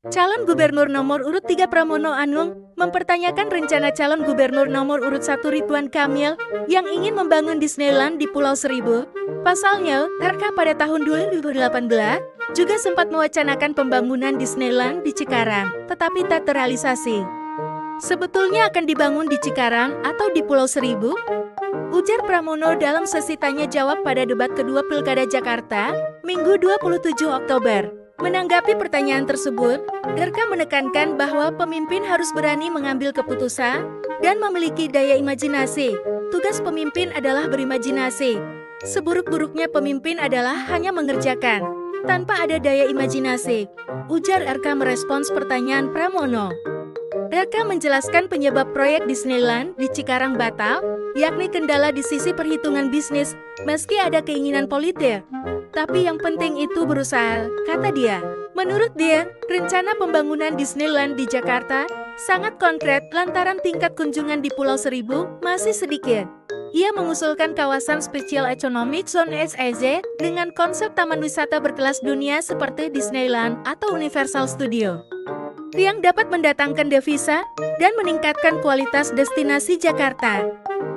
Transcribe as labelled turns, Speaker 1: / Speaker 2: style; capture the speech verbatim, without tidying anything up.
Speaker 1: Calon Gubernur nomor urut tiga Pramono Anung mempertanyakan rencana calon Gubernur nomor urut satu Ridwan Kamil yang ingin membangun Disneyland di Pulau Seribu. Pasalnya, R K pada tahun dua ribu delapan belas juga sempat mewacanakan pembangunan Disneyland di Cikarang, tetapi tak terrealisasi. Sebetulnya akan dibangun di Cikarang atau di Pulau Seribu? Ujar Pramono dalam sesi tanya jawab pada debat kedua Pilkada Jakarta, Minggu dua puluh tujuh Oktober. Menanggapi pertanyaan tersebut, R K menekankan bahwa pemimpin harus berani mengambil keputusan dan memiliki daya imajinasi. Tugas pemimpin adalah berimajinasi. Seburuk-buruknya pemimpin adalah hanya mengerjakan, tanpa ada daya imajinasi. Ujar R K merespons pertanyaan Pramono. R K menjelaskan penyebab proyek Disneyland di Cikarang batal, yakni kendala di sisi perhitungan bisnis, meski ada keinginan politik. Tapi yang penting itu berusaha, kata dia. Menurut dia, rencana pembangunan Disneyland di Jakarta sangat konkret lantaran tingkat kunjungan di Pulau Seribu masih sedikit. Ia mengusulkan kawasan Special Economic Zone S E Z dengan konsep taman wisata berkelas dunia seperti Disneyland atau Universal Studio, yang dapat mendatangkan devisa dan meningkatkan kualitas destinasi Jakarta.